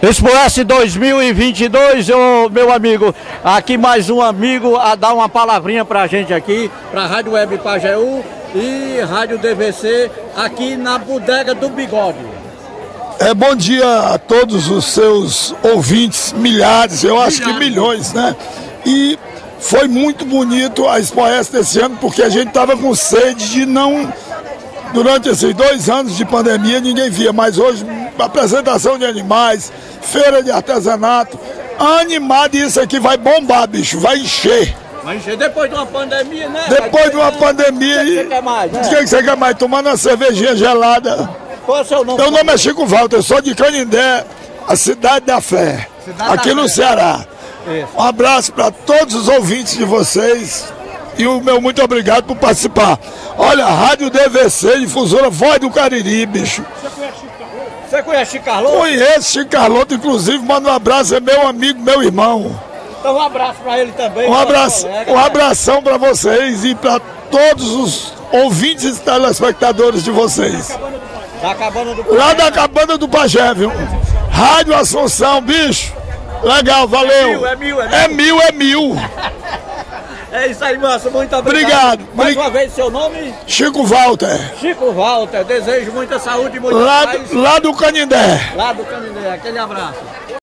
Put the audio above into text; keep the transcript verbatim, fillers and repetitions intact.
Expoesse dois mil e vinte e dois, ô, meu amigo, aqui mais um amigo a dar uma palavrinha pra gente aqui, pra Rádio Web Pajeú e Rádio D V C, aqui na Bodega do Bigode. É, bom dia a todos os seus ouvintes, milhares, eu acho Milhares. que milhões, né? E foi muito bonito a Expoesse desse ano, porque a gente tava com sede de não... Durante esses dois anos de pandemia ninguém via, mas hoje apresentação de animais, feira de artesanato, animado, isso aqui vai bombar, bicho, vai encher. Vai encher depois de uma pandemia, né? Depois de uma pandemia, O que você quer mais, né? o que você quer mais? Tomando uma cervejinha gelada. Qual é o seu nome? Meu nome é Chico Walter, eu sou de Canindé, a cidade da fé, Cidade aqui da no Fé. Ceará. Isso. Um abraço para todos os ouvintes de vocês e o meu muito obrigado por participar. Olha, Rádio D V C, difusora Voz do Cariri, bicho. Você conhece Chico Carloto? Conheço Chico Carloto, inclusive, manda um abraço, é meu amigo, meu irmão. Então um abraço pra ele também. Um, pra abraço, colega, um né? abração para vocês e para todos os ouvintes e telespectadores de vocês. Da Cabana do Lá da Cabana do Pajé, viu? Rádio Assunção, bicho. Legal, valeu. É mil, é mil, É mil, é mil. É isso aí, moço. Muito obrigado. Obrigado. Mais Obrig- uma vez, seu nome? Chico Walter, Chico Walter. Desejo muita saúde e muita lá, paz do- lá do Canindé. lá do Canindé. Aquele abraço.